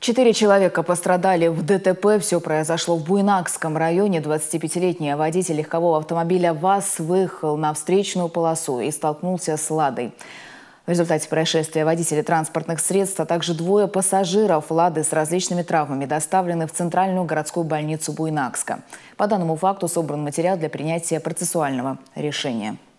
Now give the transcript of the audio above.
4 человека пострадали в ДТП. Все произошло в Буйнакском районе. 25-летний водитель легкового автомобиля ВАЗ выехал на встречную полосу и столкнулся с «Ладой». В результате происшествия водители транспортных средств, а также 2 пассажиров «Лады» с различными травмами доставлены в Центральную городскую больницу Буйнакска. По данному факту собран материал для принятия процессуального решения.